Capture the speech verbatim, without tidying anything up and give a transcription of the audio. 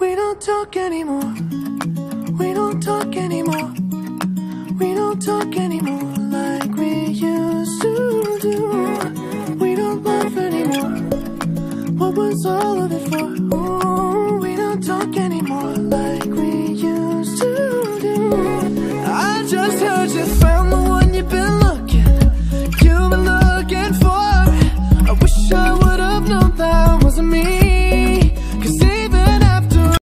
We don't talk anymore. We don't talk anymore. We don't talk anymore like we used to do. We don't laugh anymore. What was all of it for? Ooh.